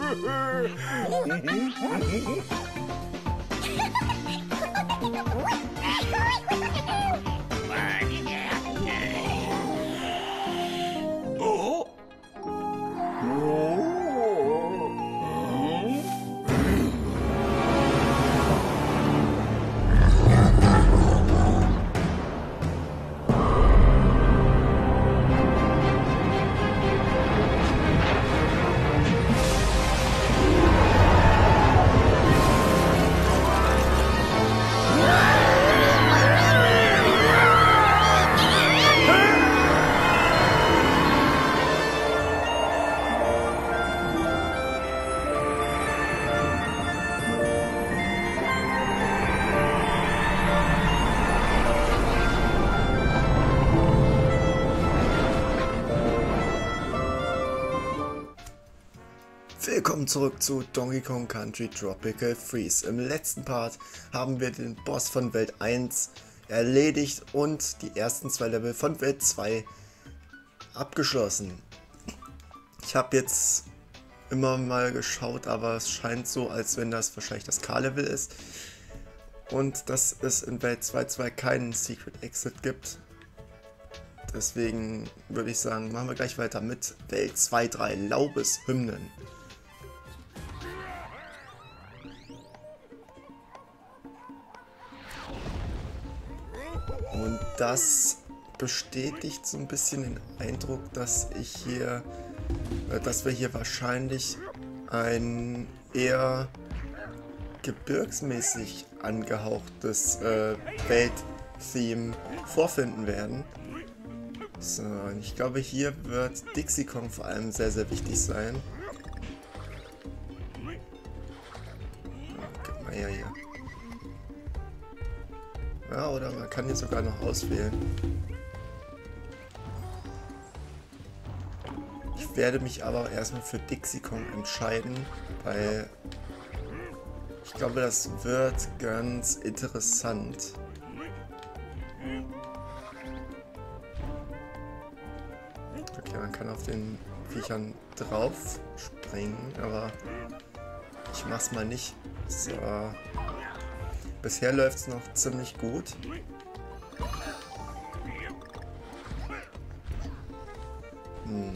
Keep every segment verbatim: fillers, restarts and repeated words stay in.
Willkommen zurück zu Donkey Kong Country Tropical Freeze. Im letzten Part haben wir den Boss von Welt eins erledigt und die ersten zwei Level von Welt zwei abgeschlossen. Ich habe jetzt immer mal geschaut, aber es scheint so, als wenn das wahrscheinlich das K-Level ist und dass es in Welt zwei Punkt zwei keinen Secret Exit gibt. Deswegen würde ich sagen, machen wir gleich weiter mit Welt zwei Punkt drei Laubeshymnen. Und das bestätigt so ein bisschen den Eindruck, dass ich hier, äh, dass wir hier wahrscheinlich ein eher gebirgsmäßig angehauchtes äh, Welt-Theme vorfinden werden. So, und ich glaube, hier wird Dixie Kong vor allem sehr, sehr wichtig sein. Oh, gib mal her hier. Ja, oder man kann hier sogar noch auswählen. Ich werde mich aber erstmal für Dixie Kong entscheiden, weil ich glaube, das wird ganz interessant. Okay, man kann auf den Viechern drauf springen, aber ich mach's mal nicht. So. Bisher läuft es noch ziemlich gut. Hm.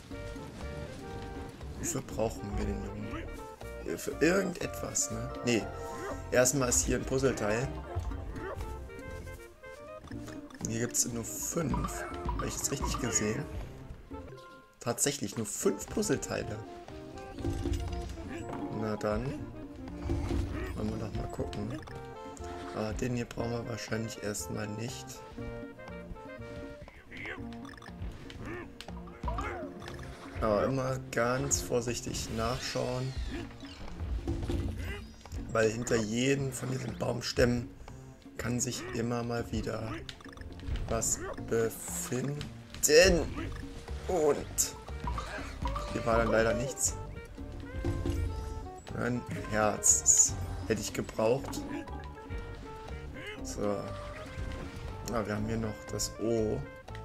Wofür brauchen wir den Jungen? Für irgendetwas, ne? Nee. Erstmal ist hier ein Puzzleteil. Und hier gibt es nur fünf. Habe ich das richtig gesehen? Tatsächlich nur fünf Puzzleteile. Na dann. Wollen wir doch mal gucken. Ah, den hier brauchen wir wahrscheinlich erstmal nicht. Aber immer ganz vorsichtig nachschauen. Weil hinter jedem von diesen Baumstämmen kann sich immer mal wieder was befinden. Und hier war dann leider nichts. Ein Herz. Das hätte ich gebraucht. So. Ah, wir haben hier noch das O.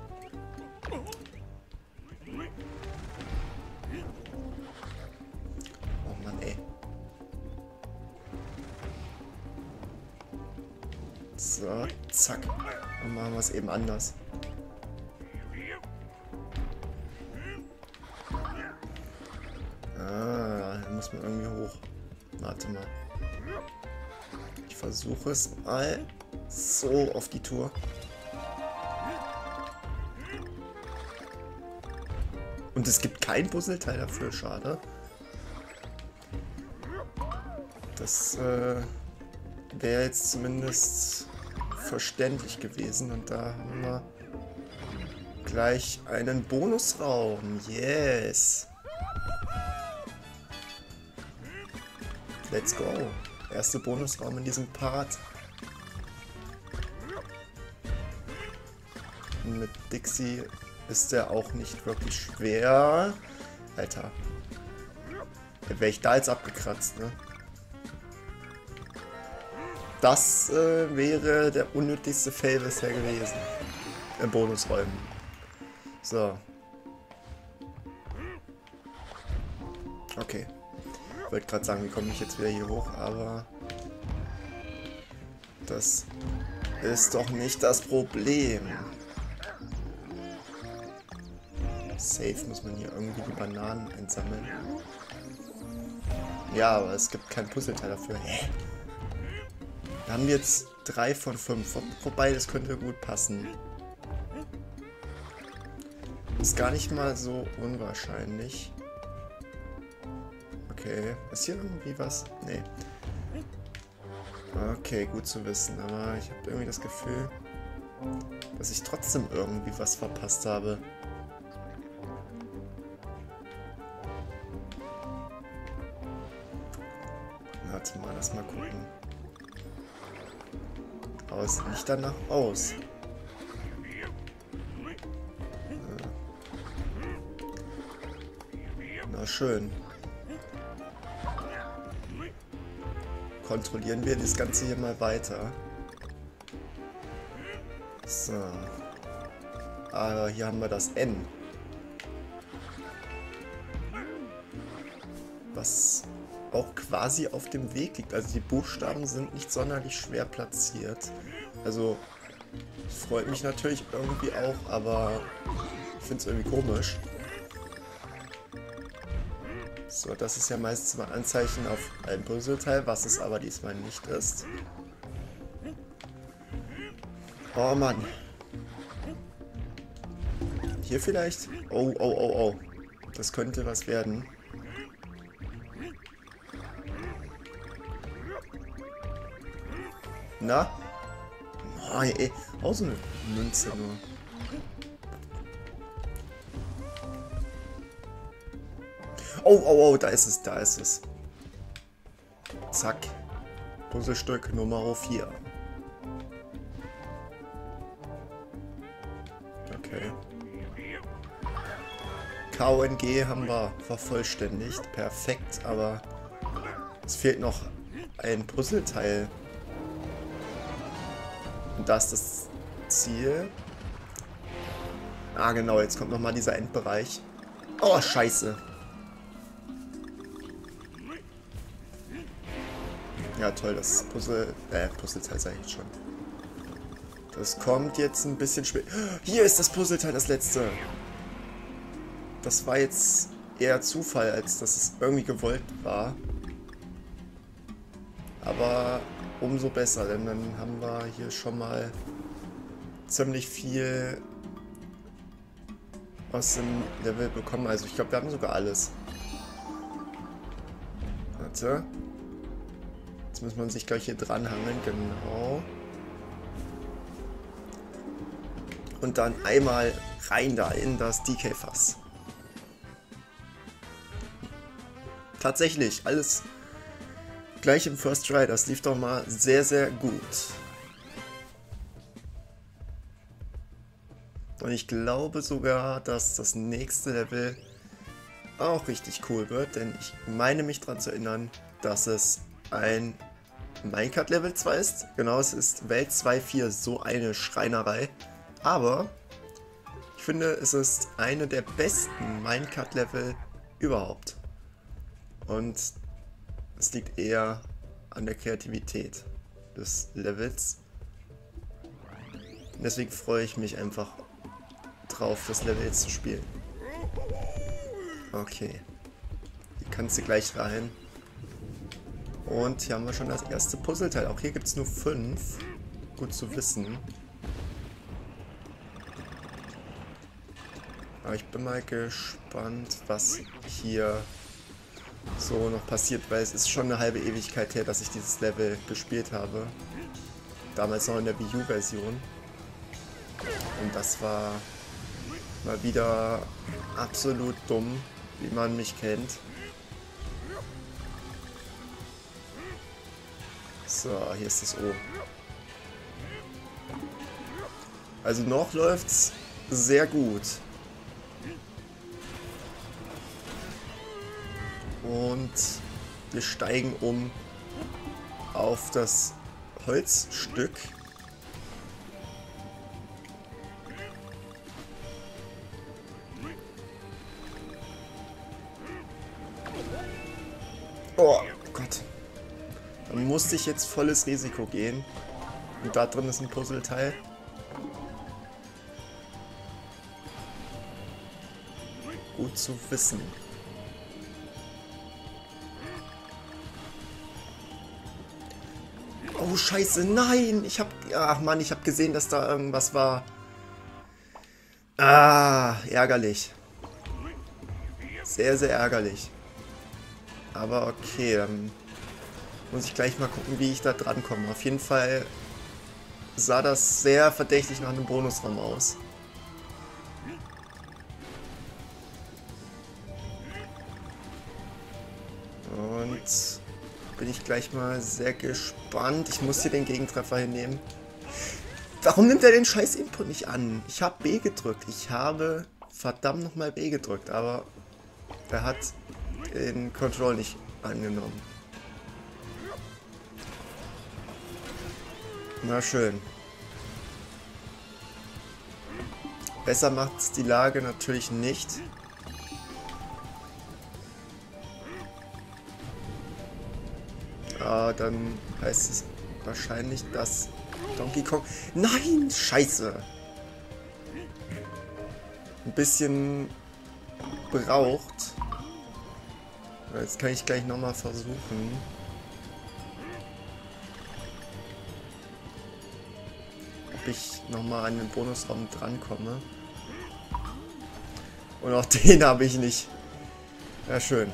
Oh Mann, ey. So, zack. Dann machen wir es eben anders. Ah, da muss man irgendwie hoch. Warte mal. Ich versuche es mal. So, auf die Tour. Und es gibt kein Puzzleteil dafür, schade. Das äh, wäre jetzt zumindest verständlich gewesen. Und da haben wir gleich einen Bonusraum. Yes! Let's go! Erster Bonusraum in diesem Part. Mit Dixie ist der auch nicht wirklich schwer. Alter. Wäre ich da jetzt abgekratzt, ne? Das äh, wäre der unnötigste Fail bisher gewesen. Im Bonusräumen. So. Okay. Ich wollte gerade sagen, wie komme ich jetzt wieder hier hoch, aber das ist doch nicht das Problem. Safe muss man hier irgendwie die Bananen einsammeln. Ja, aber es gibt kein Puzzleteil dafür. Hä? Wir haben jetzt drei von fünf. Wobei, das könnte gut passen. Ist gar nicht mal so unwahrscheinlich. Okay. Ist hier irgendwie was? Nee. Okay, gut zu wissen. Aber ich habe irgendwie das Gefühl, dass ich trotzdem irgendwie was verpasst habe. Warte mal, lass mal gucken. Aber es sieht nicht danach aus. Na schön. Kontrollieren wir das Ganze hier mal weiter. So. Aber hier haben wir das N. Was auch quasi auf dem Weg liegt. Also die Buchstaben sind nicht sonderlich schwer platziert. Also freut mich natürlich irgendwie auch, aber ich finde es irgendwie komisch. So, das ist ja meistens mal Anzeichen auf ein Puzzleteil, was es aber diesmal nicht ist. Oh Mann. Hier vielleicht? Oh, oh, oh, oh. Das könnte was werden. Na? Oh, ey. Auch so eine Münze nur. Oh, oh, oh, da ist es, da ist es. Zack. Puzzlestück Nummer vier. Okay. K O N G haben wir vervollständigt. Perfekt, aber es fehlt noch ein Puzzleteil. Und das ist das Ziel. Ah, genau, jetzt kommt nochmal dieser Endbereich. Oh, scheiße. Ja, toll, das Puzzle... Äh, Puzzleteil sage ich schon. Das kommt jetzt ein bisschen spät. Hier ist das Puzzleteil, das letzte. Das war jetzt eher Zufall, als dass es irgendwie gewollt war. Aber umso besser, denn dann haben wir hier schon mal ziemlich viel aus dem Level bekommen. Also ich glaube, wir haben sogar alles. Warte. Jetzt muss man sich gleich hier dranhangeln, genau. Und dann einmal rein da in das D K-Fass. Tatsächlich, alles gleich im First Try, das lief doch mal sehr, sehr gut. Und ich glaube sogar, dass das nächste Level auch richtig cool wird, denn ich meine mich daran zu erinnern, dass es ein Minecart Level zwei ist. Genau, es ist Welt zwei Punkt vier, so eine Schreinerei. Aber ich finde, es ist eine der besten Minecart Level überhaupt. Und es liegt eher an der Kreativität des Levels. Und deswegen freue ich mich einfach drauf, das Level jetzt zu spielen. Okay. Hier kannst du gleich rein. Und hier haben wir schon das erste Puzzleteil. Auch hier gibt es nur fünf. Gut zu wissen. Aber ich bin mal gespannt, was hier so noch passiert, weil es ist schon eine halbe Ewigkeit her, dass ich dieses Level gespielt habe. Damals noch in der Wii U-Version. Und das war mal wieder absolut dumm, wie man mich kennt. So, hier ist das O. Also noch läuft's sehr gut. Und wir steigen um auf das Holzstück. Oh Gott. Dann musste ich jetzt volles Risiko gehen. Und da drin ist ein Puzzleteil. Gut zu wissen. Oh Scheiße, nein! Ich hab... Ach Mann, ich hab gesehen, dass da irgendwas war. Ah, ärgerlich. Sehr, sehr ärgerlich. Aber okay, dann muss ich gleich mal gucken, wie ich da dran komme. Auf jeden Fall sah das sehr verdächtig nach einem Bonusraum aus. Und bin ich gleich mal sehr gespannt. Ich muss hier den Gegentreffer hinnehmen. Warum nimmt er den scheiß Input nicht an? Ich habe B gedrückt. Ich habe verdammt nochmal B gedrückt, aber er hat den Control nicht angenommen. Na schön. Besser macht die Lage natürlich nicht. Ah, dann heißt es wahrscheinlich, dass Donkey Kong... Nein, scheiße! Ein bisschen braucht. Jetzt kann ich gleich nochmal versuchen. Ob ich nochmal an den Bonusraum drankomme. Und auch den habe ich nicht. Ja, schön.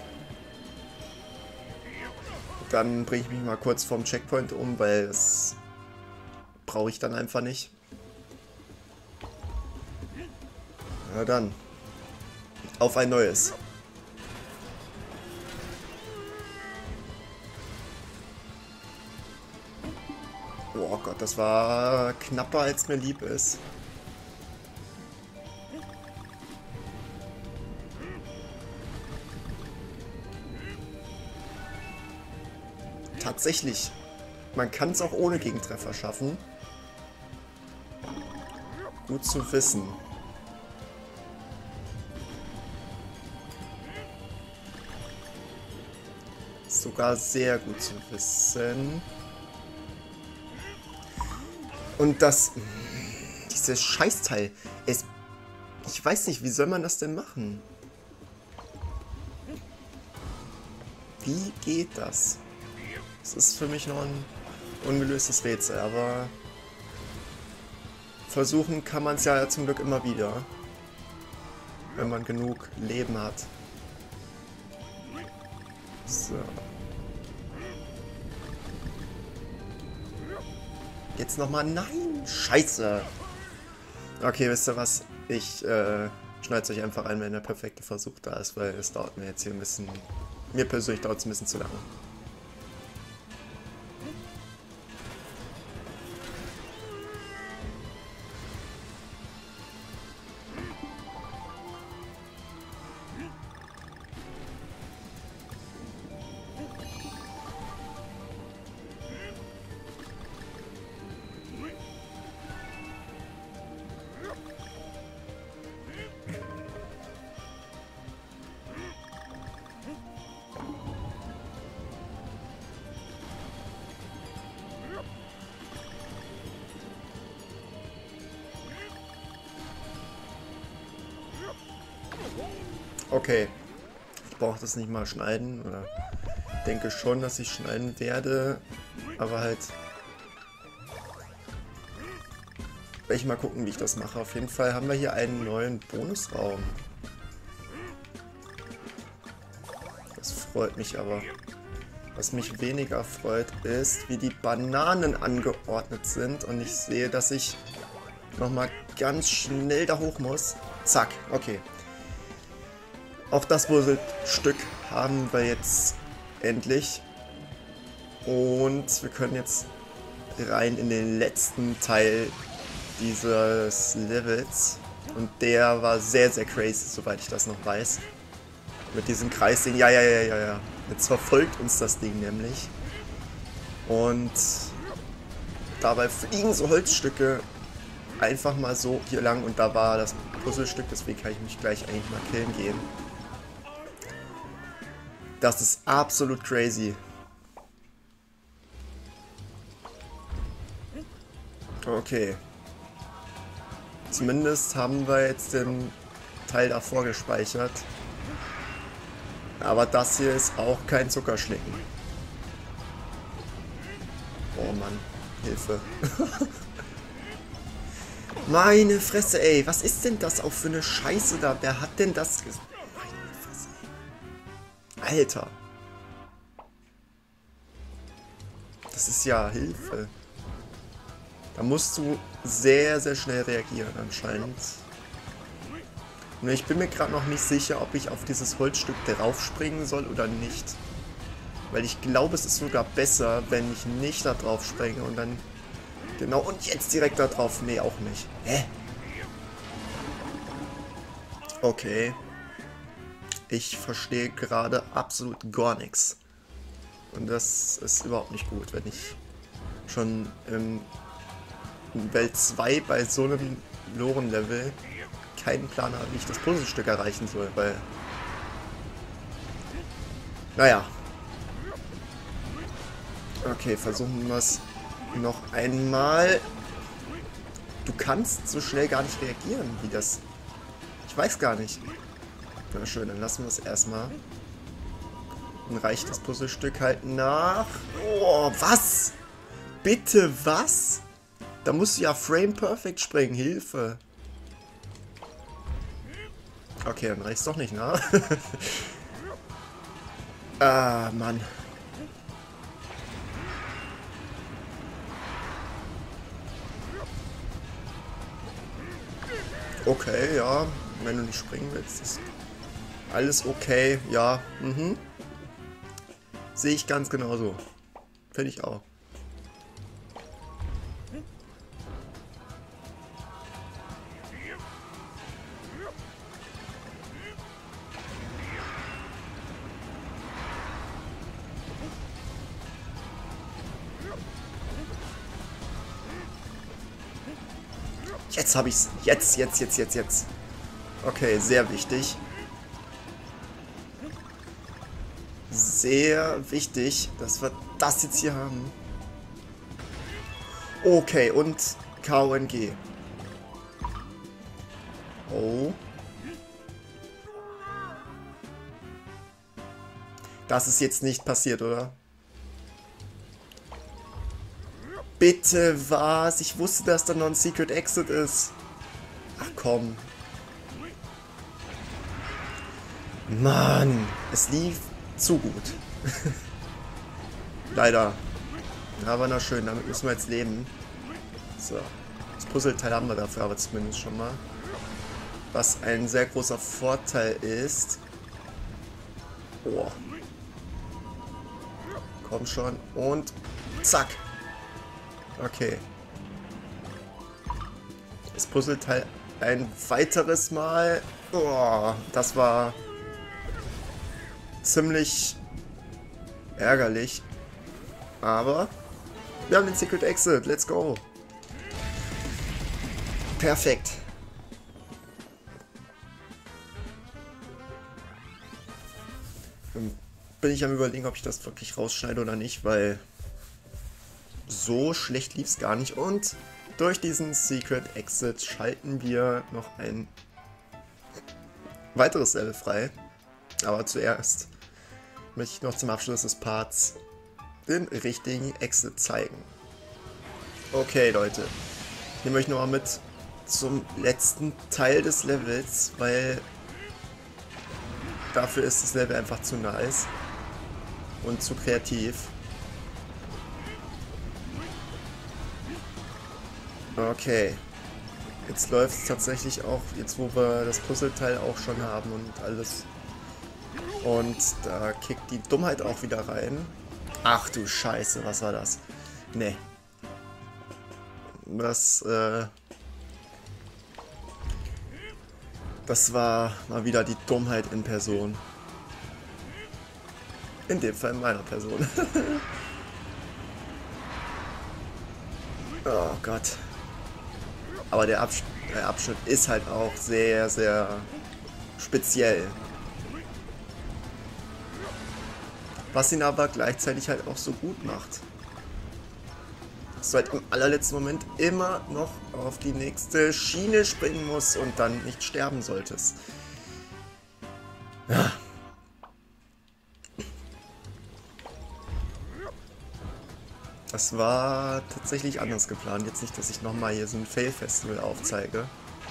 Dann bringe ich mich mal kurz vom Checkpoint um, weil das brauche ich dann einfach nicht. Na dann. Auf ein neues. Oh Gott, das war knapper, als mir lieb ist. Tatsächlich. Man kann es auch ohne Gegentreffer schaffen. Gut zu wissen. Sogar sehr gut zu wissen. Und das... Dieses Scheißteil. Es, ich weiß nicht, wie soll man das denn machen? Wie geht das? Das ist für mich noch ein ungelöstes Rätsel, aber versuchen kann man es ja zum Glück immer wieder, wenn man genug Leben hat. So. Jetzt nochmal. Nein! Scheiße! Okay, wisst ihr was? Ich äh, schneide es euch einfach ein, wenn der perfekte Versuch da ist, weil es dauert mir jetzt hier ein bisschen... Mir persönlich dauert es ein bisschen zu lange. Okay, ich brauche das nicht mal schneiden, oder denke schon, dass ich schneiden werde, aber halt werde ich mal gucken, wie ich das mache. Auf jeden Fall haben wir hier einen neuen Bonusraum. Das freut mich aber. Was mich weniger freut, ist, wie die Bananen angeordnet sind, und ich sehe, dass ich nochmal ganz schnell da hoch muss. Zack, okay. Auch das Puzzlestück haben wir jetzt endlich. Und wir können jetzt rein in den letzten Teil dieses Levels. Und der war sehr, sehr crazy, soweit ich das noch weiß. Mit diesem Kreisding. Ja, ja, ja, ja, ja. Jetzt verfolgt uns das Ding nämlich. Und dabei fliegen so Holzstücke einfach mal so hier lang. Und da war das Puzzlestück, deswegen kann ich mich gleich eigentlich mal killen gehen. Das ist absolut crazy. Okay. Zumindest haben wir jetzt den Teil davor gespeichert. Aber das hier ist auch kein Zuckerschlecken. Oh Mann, Hilfe. Meine Fresse, ey. Was ist denn das auch für eine Scheiße da? Wer hat denn das ges... Meine Fresse, ey. Alter. Das ist ja Hilfe. Da musst du sehr, sehr schnell reagieren anscheinend. Nur ich bin mir gerade noch nicht sicher, ob ich auf dieses Holzstück draufspringen soll oder nicht. Weil ich glaube, es ist sogar besser, wenn ich nicht da drauf springe und dann... Genau, und jetzt direkt da drauf. Nee, auch nicht. Hä? Okay. Ich verstehe gerade absolut gar nichts. Und das ist überhaupt nicht gut, wenn ich schon im Welt zwei bei so einem Loren-Level keinen Plan habe, wie ich das Puzzlestück erreichen soll, weil... Naja. Okay, versuchen wir es noch einmal. Du kannst so schnell gar nicht reagieren, wie das... Ich weiß gar nicht. Na schön, dann lassen wir es erstmal. Dann reicht das Puzzlestück halt nach. Oh, was? Bitte, was? Da musst du ja Frame Perfect springen. Hilfe. Okay, dann reicht's doch nicht nach. Ah, Mann. Okay, ja. Wenn du nicht springen willst, ist alles okay. Ja, mhm. Sehe ich ganz genauso. Finde ich auch. Jetzt habe ich's. Jetzt, jetzt, jetzt, jetzt, jetzt. Okay, sehr wichtig. Sehr wichtig, dass wir das jetzt hier haben. Okay, und K O N G. Oh. Das ist jetzt nicht passiert, oder? Bitte, was? Ich wusste, dass da noch ein Secret Exit ist. Ach komm. Mann, es lief zu gut. Leider. Aber na schön, damit müssen wir jetzt leben. So. Das Puzzleteil haben wir dafür aber zumindest schon mal. Was ein sehr großer Vorteil ist. Oh. Komm schon. Und zack. Okay. Das Puzzleteil ein weiteres Mal. Oh, das war ziemlich ärgerlich. Aber wir haben den Secret Exit. Let's go. Perfekt. Dann bin ich am Überlegen, ob ich das wirklich rausschneide oder nicht, weil so schlecht lief es gar nicht. Und durch diesen Secret Exit schalten wir noch ein weiteres Level frei. Aber zuerst möchte ich noch zum Abschluss des Parts den richtigen Exit zeigen. Okay, Leute. Ich nehme euch nochmal mit zum letzten Teil des Levels, weil dafür ist das Level einfach zu nice und zu kreativ. Okay. Jetzt läuft es tatsächlich auch, jetzt wo wir das Puzzleteil auch schon haben und alles. Und da kickt die Dummheit auch wieder rein. Ach du Scheiße, was war das? Nee. Das, äh... Das war mal wieder die Dummheit in Person. In dem Fall in meiner Person. Oh Gott. Aber der, Absch der Abschnitt ist halt auch sehr, sehr speziell. Was ihn aber gleichzeitig halt auch so gut macht. Dass du halt im allerletzten Moment immer noch auf die nächste Schiene springen musst und dann nicht sterben solltest. Ja. Das war tatsächlich anders geplant. Jetzt nicht, dass ich nochmal hier so ein Fail-Festival aufzeige.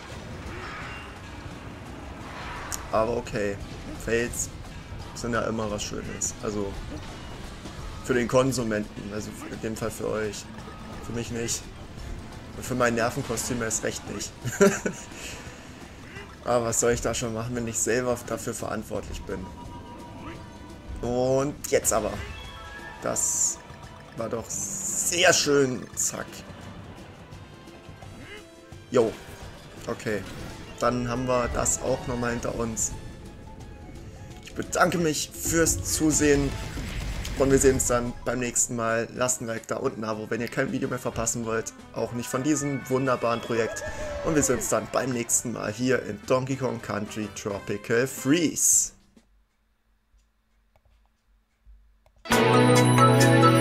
Aber okay. Fails sind ja immer was Schönes. Also für den Konsumenten. Also in dem Fall für euch. Für mich nicht. Und für mein Nervenkostüm erst recht nicht. Aber was soll ich da schon machen, wenn ich selber dafür verantwortlich bin? Und jetzt aber. Das war doch sehr schön. Zack. Jo. Okay. Dann haben wir das auch nochmal hinter uns. Ich bedanke mich fürs Zusehen. Und wir sehen uns dann beim nächsten Mal. Lasst ein Like da und ein Abo, wenn ihr kein Video mehr verpassen wollt. Auch nicht von diesem wunderbaren Projekt. Und wir sehen uns dann beim nächsten Mal hier in Donkey Kong Country Tropical Freeze.